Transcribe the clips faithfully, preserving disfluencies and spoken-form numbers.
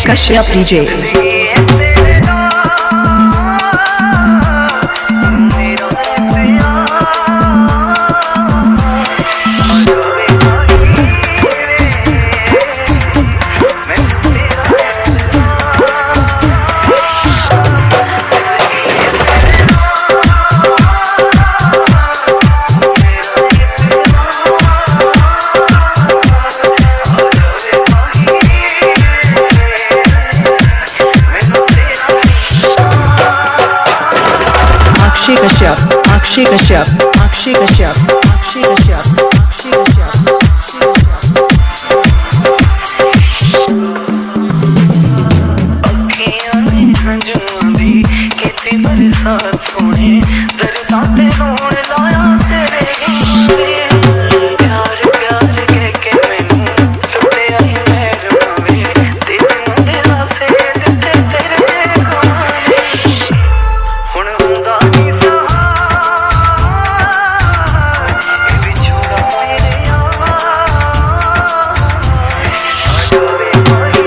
Kashyap D J. Akshay Kashyap, Akshay Kashyap, Akshay Kashyap, Akshay Kashyap, Akshay Kashyap. अखियां ने हंजुआं दी किते बरसात सोने दरसां ते रोण लाया तेरे प्यार प्यार कह के मैनू लुटे आई मेहरबां वे तेरे मुंडे वासे दिते तेरे गाने हुण हुंदा नहीं सहार ए विछोड़ा मेरे यार आ जावे कोई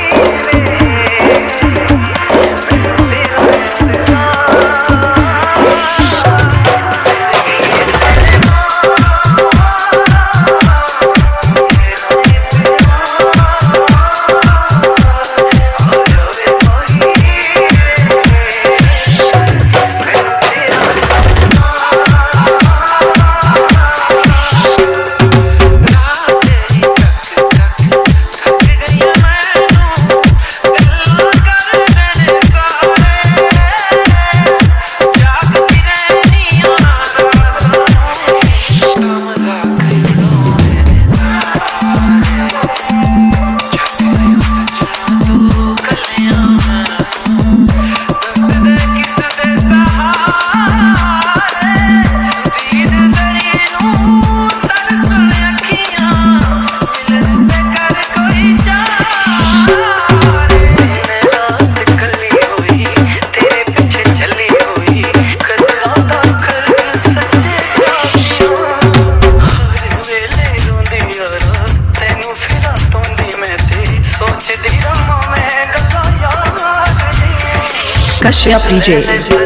Kashyap D J.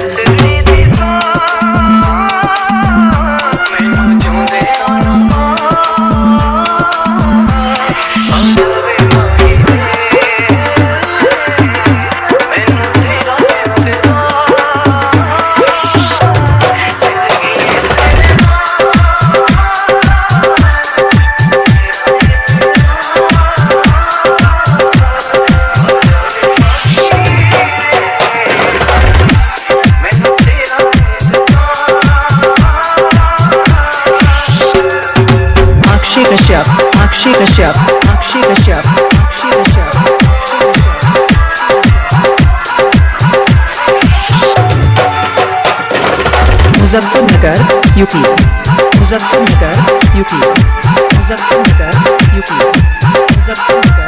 Akshay Kashyap, Akshay Kashyap, Akshay Kashyap, Akshay Kashyap. Muzaffarnagar, U P. Muzaffarnagar, U P. Muzaffarnagar, U P. Muzaffarnagar.